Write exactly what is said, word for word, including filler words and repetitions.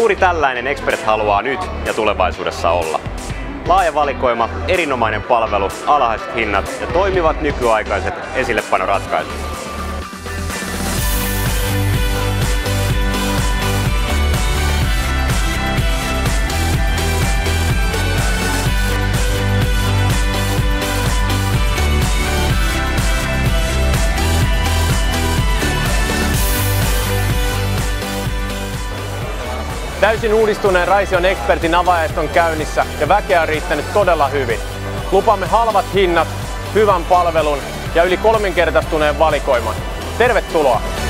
juuri tällainen Expert haluaa nyt ja tulevaisuudessa olla. Laaja valikoima, erinomainen palvelu, alhaiset hinnat ja toimivat nykyaikaiset esillepanoratkaisut. Täysin uudistuneen Raision Expertin avajaiset on käynnissä ja väkeä on riittänyt todella hyvin. Lupaamme halvat hinnat, hyvän palvelun ja yli kolminkertaistuneen valikoiman. Tervetuloa!